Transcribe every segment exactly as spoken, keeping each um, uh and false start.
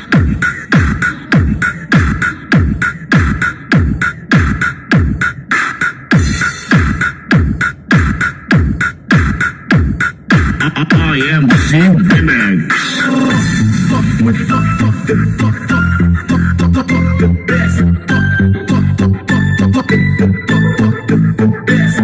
I am Sid Remix. Fuck with fuck, fuck the fuck, fuck, fuck, fuck, fuck, fuck the best. Fuck, fuck, fuck, fuck, fuck, fuck the fuck, fuck the best.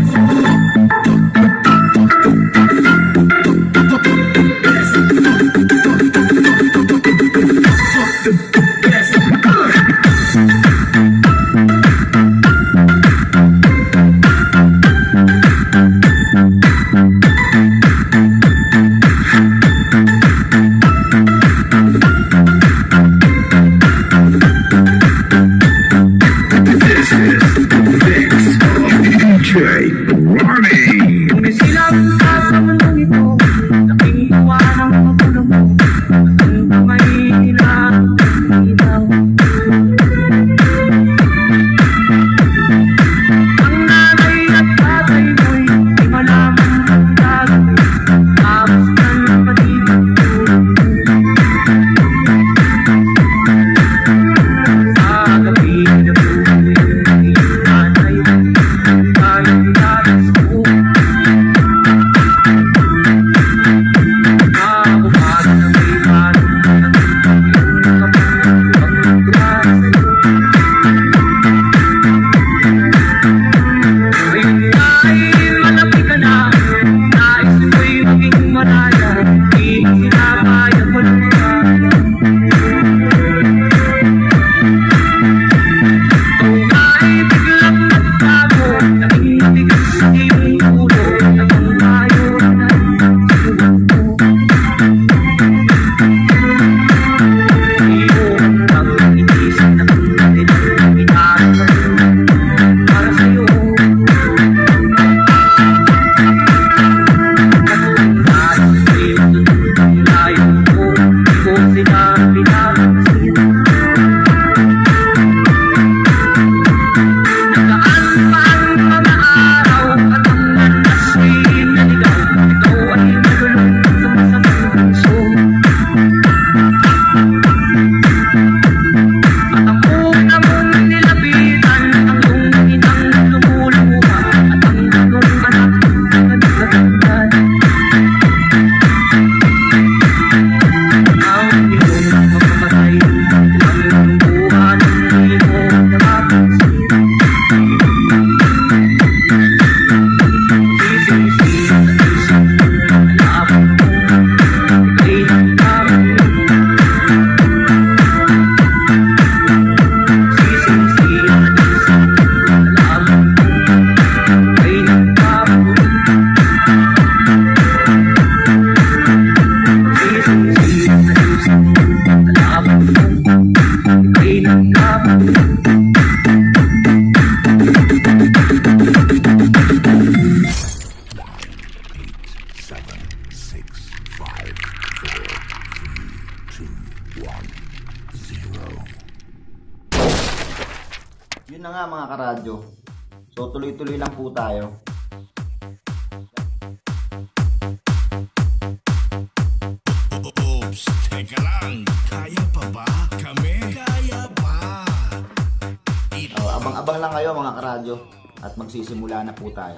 Yun na nga mga karadyo. So tuloy-tuloy lang po tayo. Oops, teka lang. Kaya pa ba? Kami? Kaya pa. Oh, abang-abang lang kayo mga karadyo. At magsisimula na po tayo.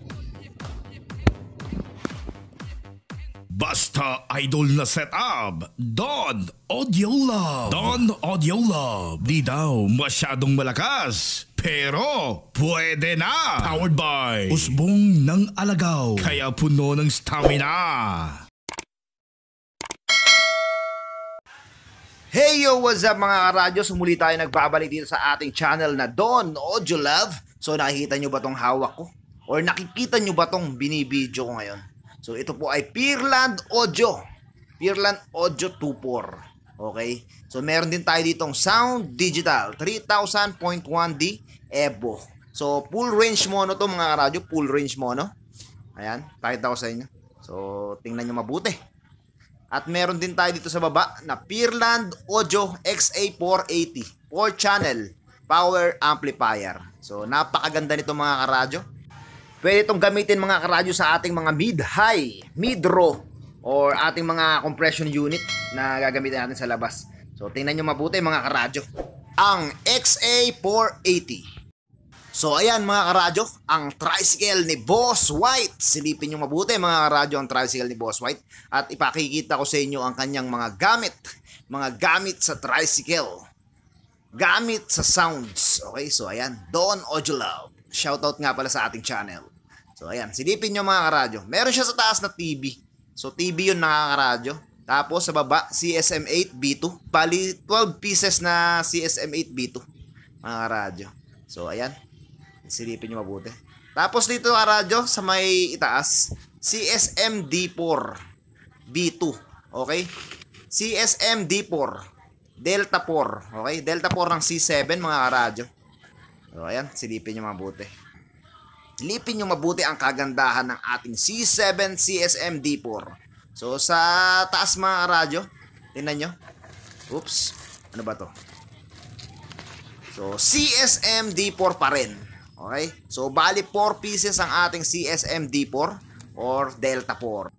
Basta idol na setup, Don Audio Love. Don Audio Love. Di daw masyadong malakas, pero pwede na. Powered by Usbong ng Alagaw, kaya puno ng stamina. Hey yo, what's up mga karadyo? Sumuli tayo nagbabalik dito sa ating channel na Don Audio Love. So nakikita nyo ba tong hawak ko? Or nakikita nyo ba tong binibidyo ko ngayon? So ito po ay Pearland Audio. Pearland Audio two point four. Okay? So meron din tayo ditong Sound Digital three thousand point one D Evo. So full range mono to mga karadyo, full range mono. Ayan, pakita ko sa inyo. So tingnan nyo mabuti. At meron din tayo dito sa baba na Pearland Audio X A four eighty four channel power amplifier. So napakaganda nito mga karadyo. Pwede itong gamitin mga karadyo sa ating mga mid-high, mid-raw, or ating mga compression unit na gagamitin natin sa labas. So tingnan nyo mabuti mga karadyo. Ang X A four eighty. So ayan mga karadyo, ang tricycle ni Boss White. Silipin nyo mabuti mga karadyo ang tricycle ni Boss White. At ipakikita ko sa inyo ang kanyang mga gamit. Mga gamit sa tricycle. Gamit sa sounds. Okay, so ayan. Don Audio Love. Shoutout nga pala sa ating channel. So ayan, silipin nyo mga karadyo. Meron siya sa taas na T V. So T V yun mga karadyo. Tapos sa baba, C S M eight B two. Bali, twelve pieces na C S M eight B two. Mga karadyo. So ayan. Silipin nyo mabuti. Tapos dito karadyo, sa may itaas, C S M D four B two. Okay? C S M D four. Delta four. Okay? Delta four ng C seven mga karadyo. So ayan, silipin nyo mabuti. Silipin nyo mabuti ang kagandahan ng ating C seven C S M D four. So sa taas mga karadyo, tingnan nyo. Oops. Ano ba to? So C S M D four pa rin. Okay? So, bali four pieces ang ating C S M D four or Delta four.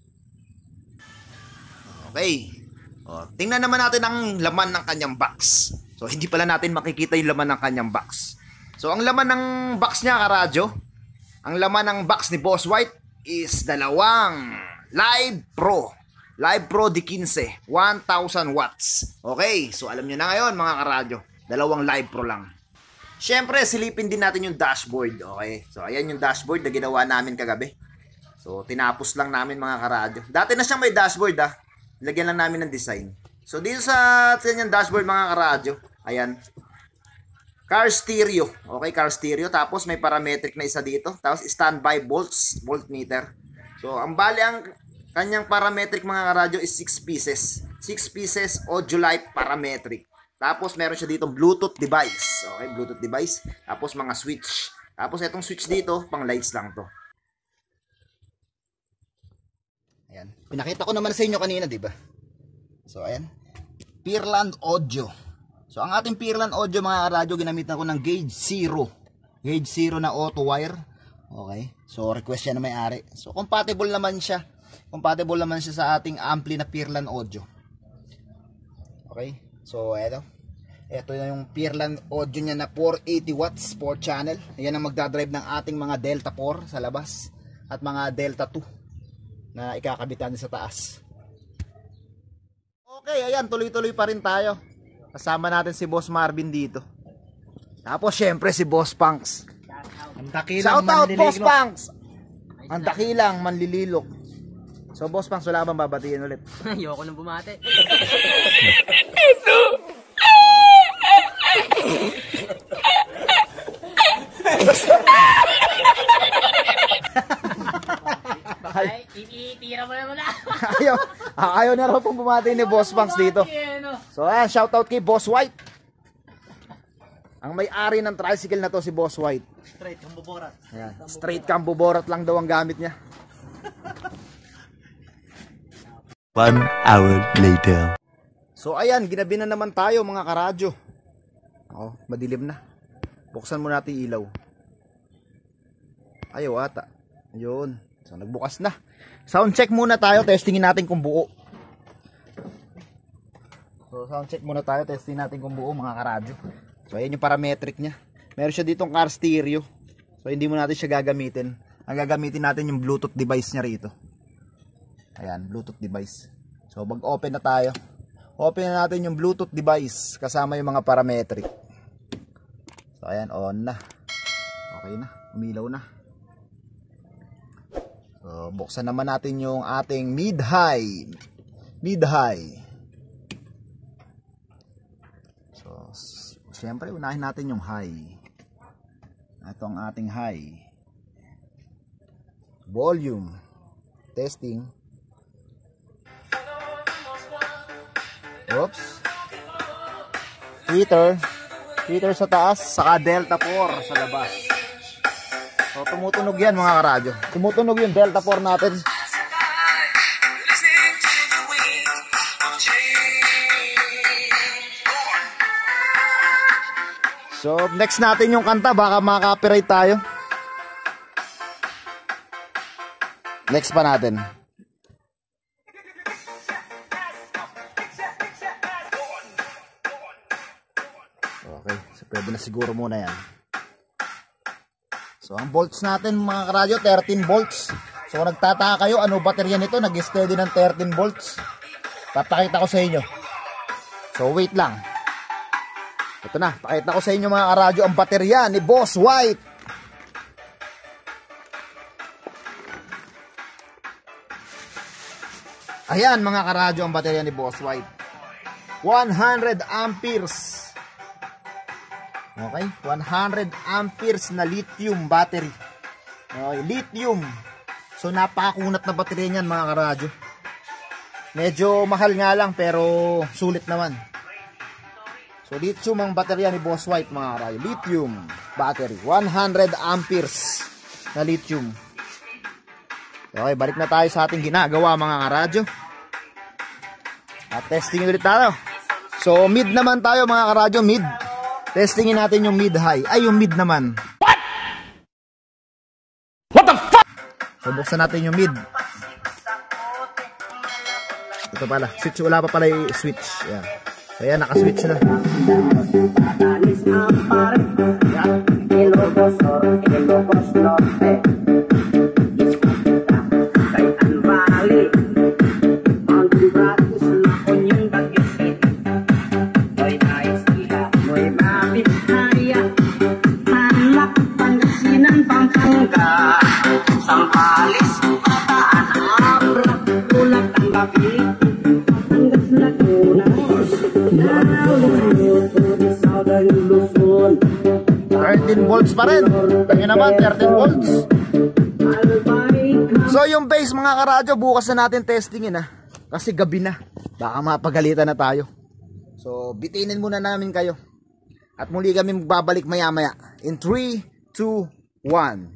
Okay. O, tingnan naman natin ang laman ng kanyang box. So, hindi pala natin makikita yung laman ng kanyang box. So, ang laman ng box niya, karadyo, ang laman ng box ni Boss White is dalawang Live Pro. Live Pro D fifteen, one thousand watts. Okay. So, alam nyo na ngayon, mga karadyo. Dalawang Live Pro lang. Siyempre, silipin din natin yung dashboard, okay? So, ayan yung dashboard na ginawa namin kagabi. So, tinapos lang namin mga karadyo. Dati na siyang may dashboard, ah. Lagyan lang namin ng design. So, dito sa kanyang dashboard mga karadyo, ayan. Car stereo, okay? Car stereo. Tapos, may parametric na isa dito. Tapos, standby volts, voltmeter. So, ang bali ang kanyang parametric mga karadyo is six pieces. six pieces Audiolife parametric. Tapos meron siya dito Bluetooth device. Okay, Bluetooth device. Tapos mga switch. Tapos itong switch dito, pang lights lang to. Ayan. Pinakita ko naman sa inyo kanina, di ba? So ayan. Pearland Audio. So ang ating Pearland Audio mga radyo, ginamitan ko ng Gauge Zero. Gauge Zero na auto wire. Okay. So request siya na may-ari. So compatible naman siya. Compatible naman siya sa ating ampli na Pearland Audio. Okay. So, eto. Ito na yung Pearland Audio niya na four eighty watts, four channel. Ayan ang magdadrive ng ating mga Delta four sa labas. At mga Delta two na ikakabitan sa taas. Okay, ayan. Tuloy-tuloy pa rin tayo. Kasama natin si Boss Marvin dito. Tapos, syempre si Boss Punks. Ang dakilang shout out, Boss manlililok. Punks! Ang dakilang manlililok. So, Boss Punks, wala bang babatiin ulit? Ayoko nang bumate. Ay, itira mo naman na. ayaw, ayaw na raw pong bumati ni Boss Punks dito. So, ayan, shout out kay Boss White. Ang may-ari ng tricycle na to si Boss White. Straight kambuborat. Ayan, straight kambuborat lang daw ang gamit niya. One hour later. So ayan, ginabi na naman tayo mga karadyo. Oh, madilim na. Buksan mo natin ilaw. Ayaw ata. Ayun. So nagbukas na. Sound check muna tayo, testingin natin kung buo. So sound check muna tayo, testingin natin kung buo mga karadyo. So ayan yung parametric niya. Meron siya ditong car stereo. So hindi mo natin siya gagamitin. Ang gagamitin natin yung Bluetooth device niya rito. Ayan, Bluetooth device. So, mag-open na tayo. Open na natin yung Bluetooth device kasama yung mga parametric. So, ayan, on na. Okay na, umilaw na. So, buksan naman natin yung ating mid-high. Mid-high. So, siyempre, unahin natin yung high. Ito ang ating high. Volume. Testing. Oops. Tweeter. Tweeter sa taas, saka Delta four sa labas. So, tumutunog yan mga karadyo. Tumutunog yung Delta four natin. So, next natin yung kanta. Baka maka-copyright tayo. Next pa natin. Okay, so pwede na siguro muna yan. So ang volts natin mga karadyo, thirteen volts. So kung nagtataka kayo, ano baterya nito, nag-steady ng thirteen volts. Papakita ko sa inyo. So wait lang. Ito na, pakita ko sa inyo mga karadyo ang baterya ni Boss White. Ayan mga karadyo ang baterya ni Boss White. one hundred amperes. Okay, one hundred amperes na lithium battery. Okay, lithium. So napakakunat na baterya niyan mga karadyo. Medyo mahal nga lang pero sulit naman. So lithium ang baterya ni Boss White mga karadyo. Lithium battery, one hundred amperes na lithium. Okay, balik na tayo sa ating ginagawa mga karadyo. At testing ulit tayo. So mid naman tayo mga karadyo, mid. Testingin natin yung mid-high. Ay, yung mid naman. What? What the fuck? So, buksan natin yung mid. Ito pala. Switch. Wala pa pala yung switch. Yan. So, yan. Naka-switch na. thirteen volts pa rin. Tingnan naman, thirteen volts. So yung base mga karadyo, bukas na natin testingin ha. Kasi gabi na. Baka mapagalitan na tayo. So bitinin muna namin kayo. At muli kami magbabalik maya maya. In three, two, one.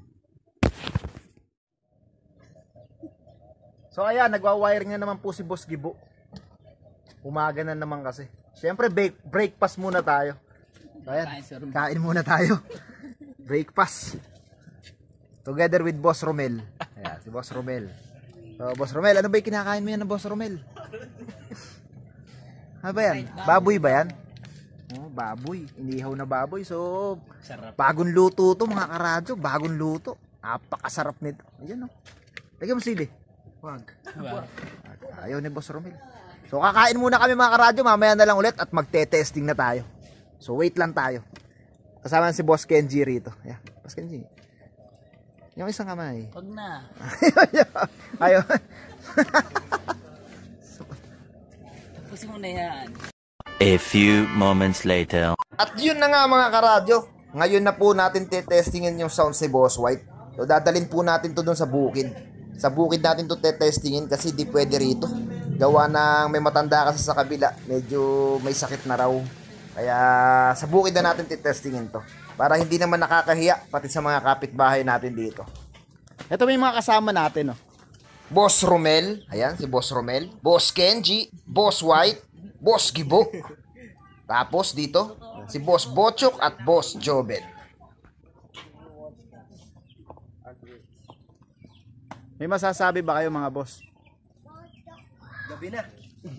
So ayan, nagwa-wiring na naman po si Boss Gibo. Umaga na naman kasi. Siyempre break, breakfast muna tayo. Ayan, kain muna tayo. Breakfast. Together with Boss Romel. Ayan, si Boss Romel. So, Boss Romel, ano ba yung kinakain mo yan ng Boss Romel? Ano ba yan? Baboy ba yan? Oh, baboy. Inihaw na baboy. So, bagong luto to mga karadyo. Bagong luto. Napakasarap nito. Ayan o. Lagyan mo sili. Wag. Ayaw ni Boss Romel. So, kakain muna kami mga karadyo. Mamaya na lang ulit at magte-testing na tayo. So wait lang tayo. Kasama si Boss Kenji rito. Yeah, Boss Kenji. Yung isang kamay. Wag na. Ayaw. Tapusin mo na yan. A few moments later. At yun na nga mga karadyo. Ngayon na po natin te-testingin yung sound si Boss White. So dadalhin po natin to dun sa bukid. Sa bukid natin to te-testingin kasi di pwede rito. Gawa ng may matanda kasi sa kabila. Medyo may sakit na raw. Kaya sa bukid na natin titestingin to. Para hindi naman nakakahiya pati sa mga kapitbahay natin dito. Ito may mga kasama natin. Oh. Boss Romel. Ayan si Boss Romel. Boss Kenji. Boss White. Boss Gibo. Tapos dito si Boss Bochok at Boss Jobel. May masasabi ba kayo mga boss? Gabi na.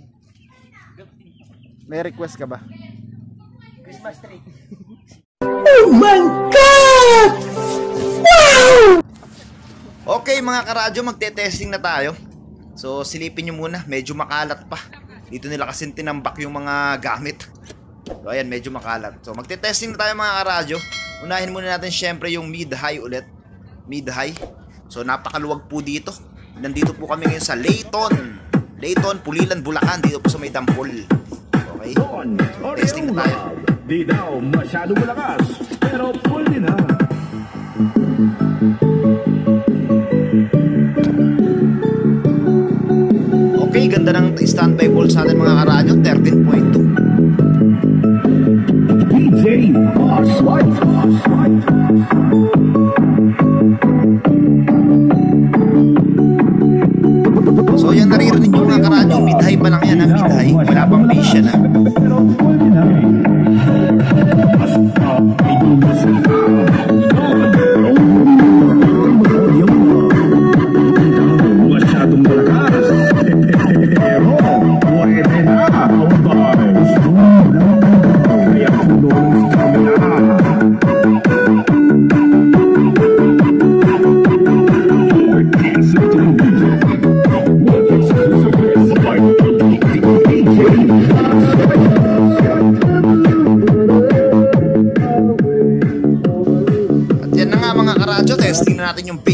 May request ka ba? Christmas tree. Oh my God! Wow! Okay mga karadyo, magte-testing na tayo. So silipin nyo muna, medyo makalat pa. Dito nila kasi tinambak yung mga gamit. So ayan, medyo makalat. So magte-testing na tayo mga karadyo. Unahin muna natin syempre yung mid-high ulit. Mid-high. So napakaluwag po dito. Nandito po kami ngayon sa Layton. Layton, Pulilan, Bulacan. Dito po sa may Dampol. Okay, testing na tayo. Di daw masyado malakas, pero pwede na. Okay, ganda ng standby volts natin mga karadyo, thirteen point two. D J Boss White. So yan naririnig nyo mga karadyo, mid-high pa lang yan ha, mid-high. Wala pang bass yan ha. Pero pwede na. Masyadong malakas, pero pwede na.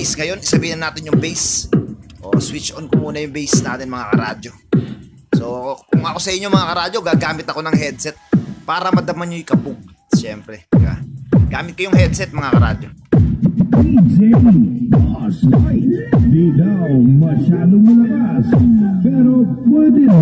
bass ngayon. Isabihin na natin yung bass. O, switch on ko muna yung bass natin mga karadyo. So, kung ako sa inyo mga karadyo, gagamit ako ng headset para madaman nyo yung kabog. Siyempre, diba? Gamit ko yung headset mga karadyo. Di daw masyadong malakas, pero pwede na.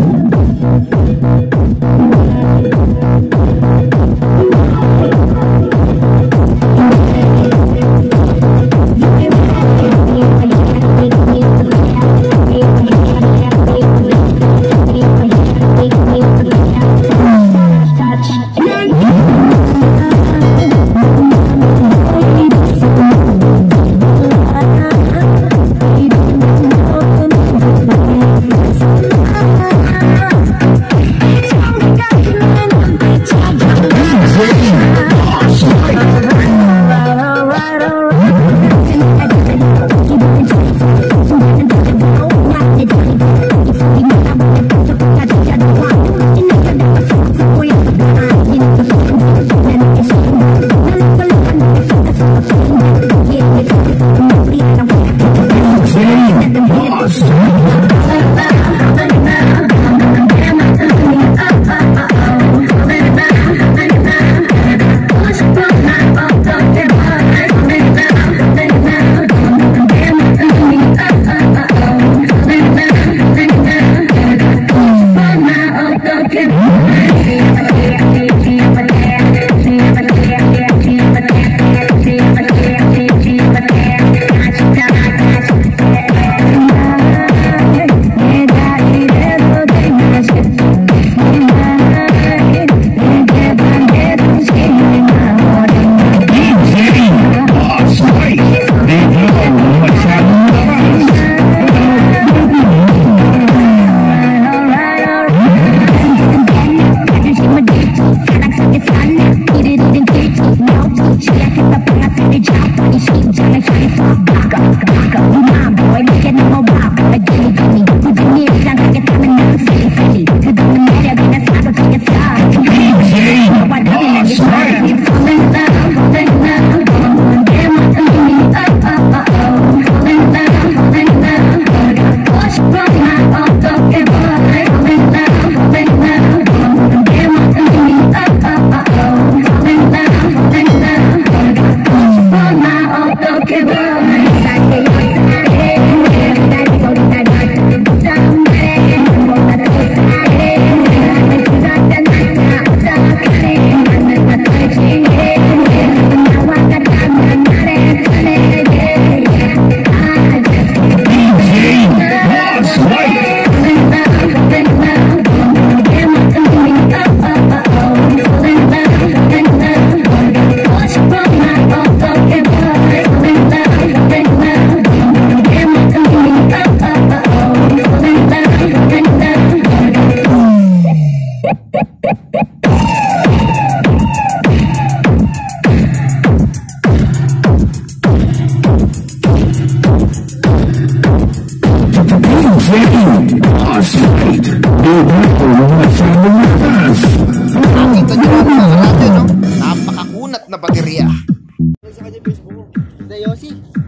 Nakita nyo lang mga karadyo, no? Napakakunat na baterya. Sa kanya Facebook. Sa Yossi.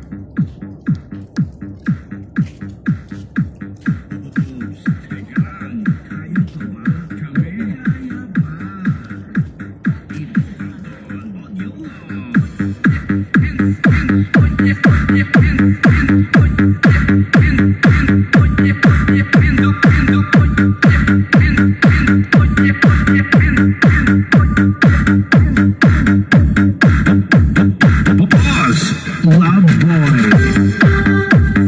Love Boy.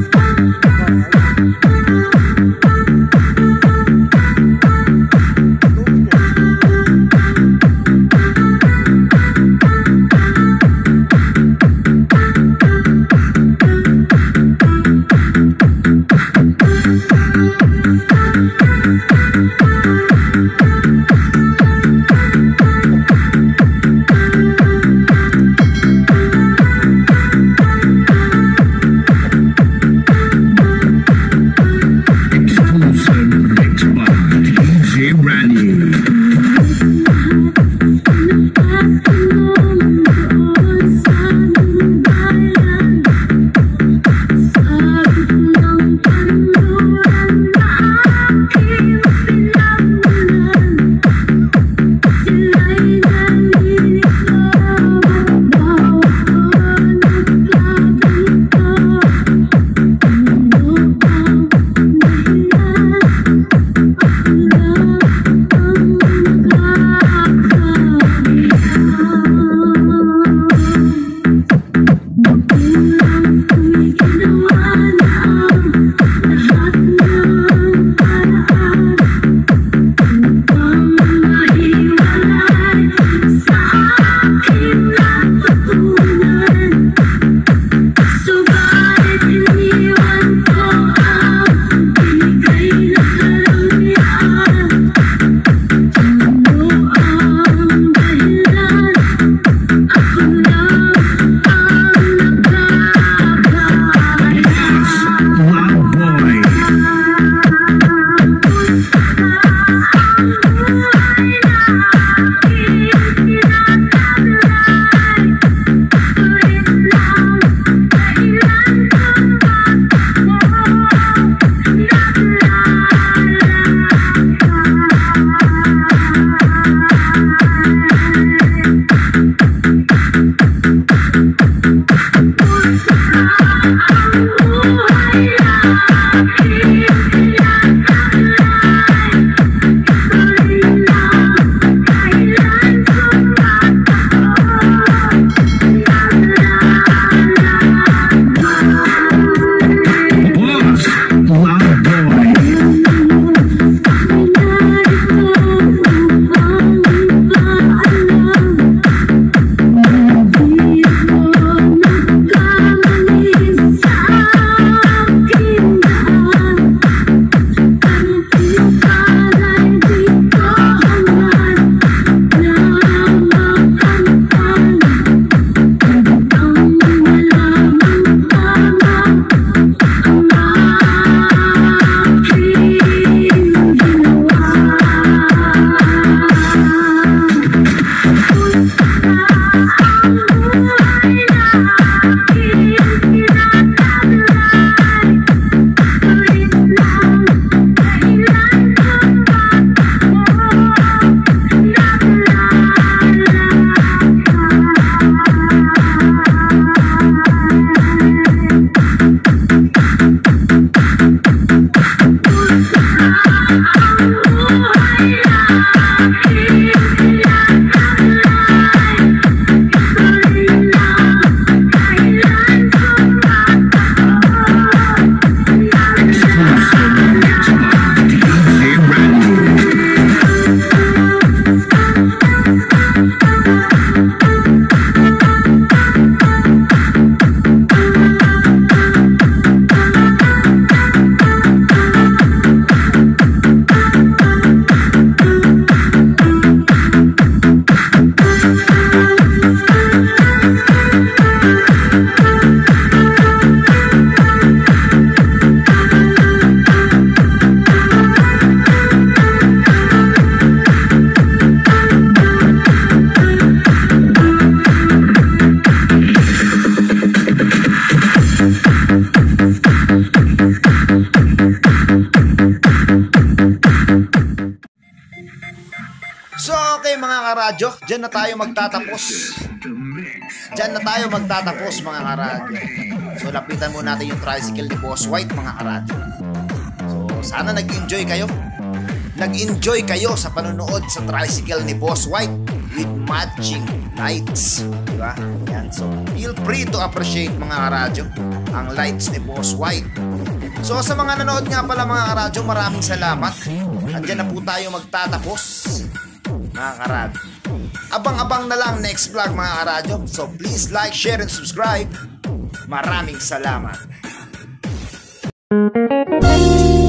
So okay mga karadyo, dyan na tayo magtatapos. Dyan na tayo magtatapos mga karadyo. So lapitan mo natin yung tricycle ni Boss White mga karadyo. So sana nag-enjoy kayo. Nag-enjoy kayo sa panonood sa tricycle ni Boss White with matching lights. Diba? Yan. So feel free to appreciate mga karadyo ang lights ni Boss White. So sa mga nanood nga pala mga karadyo, maraming salamat. Andyan na po tayo magtatapos mga karadyo. Abang-abang na lang next vlog mga karadyo. So please like, share, and subscribe. Maraming salamat.